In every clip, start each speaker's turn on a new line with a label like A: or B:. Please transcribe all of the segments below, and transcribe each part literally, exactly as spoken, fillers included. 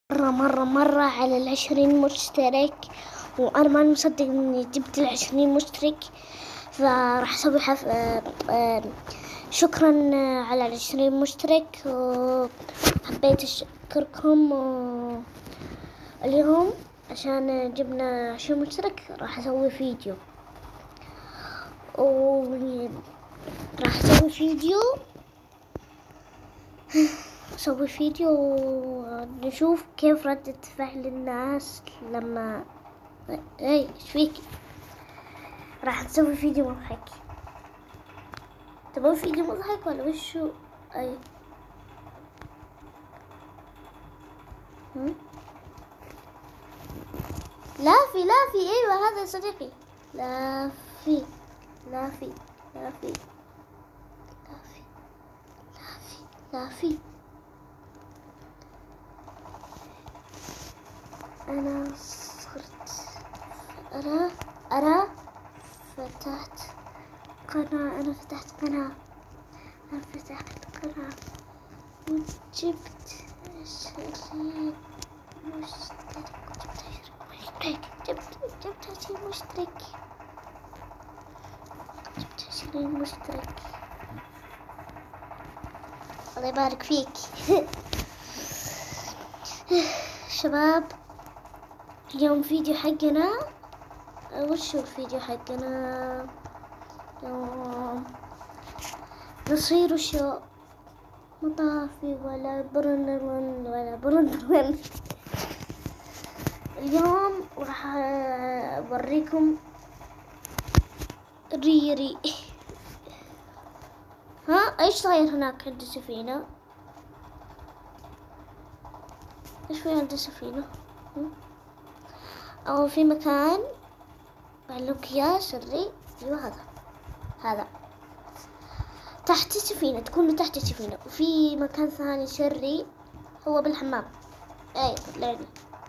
A: مرة مرة مرة على العشرين مشترك، وأنا ما مصدق إني جبت العشرين مشترك. فراح أسوي حف... آه، آه، شكرا على العشرين مشترك، وحبيت أشكركم اليوم عشان جبنا عشرين مشترك. راح أسوي فيديو وراح أسوي فيديو أسوي فيديو نشوف كيف ردة فعل الناس لما اي ايش فيك. راح نسوي فيديو مضحك. تبغون فيديو مضحك ولا وشو؟ اي هم؟ لا في لا في ايوه هذا صديقي. لا في لا في لا في لا في لا في لا في أنا صرت أنا أنا فتحت قناة أنا فتحت قناة أنا فتحت قناة وجبت عشرين مشترك جبت جبت عشرين مشترك جبت عشرين مشترك. الله يبارك فيك. شباب اليوم فيديو حقنا وش هو الفيديو حقنا؟ يوم نصير وشو مطافي ولا برندرون ولا برندرون. اليوم راح اوريكم ريري. ها ايش صاير هناك عند السفينة؟ ايش في عند السفينة؟ او في مكان بعلمك اياه سري. ايوه هذا هذا تحت السفينة، تكون تحت السفينة. وفي مكان ثاني سري هو بالحمام. اي طلعني.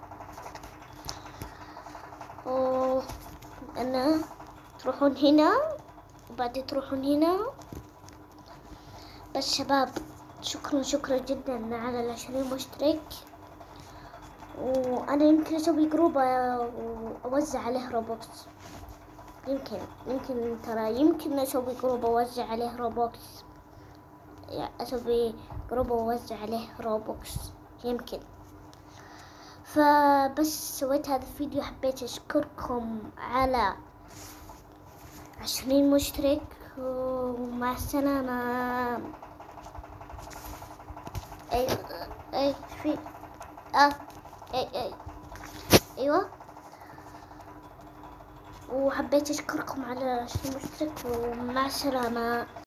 A: و انا تروحون هنا وبعدين تروحون هنا. بس شباب شكرا شكرا جدا على العشرين مشترك. وانا يمكن اسوي جروب واوزع عليه روبوكس. يمكن يمكن ترى يمكن اسوي جروب اوزع عليه روبوكس. يعني اسوي جروب واوزع عليه روبوكس يمكن. فبس سويت هذا الفيديو، حبيت اشكركم على عشرين مشترك ومع السلامة. اي اي في اه اي اي ايوه. وحبيت اشكركم على عشرين مشترك ومع السلامة.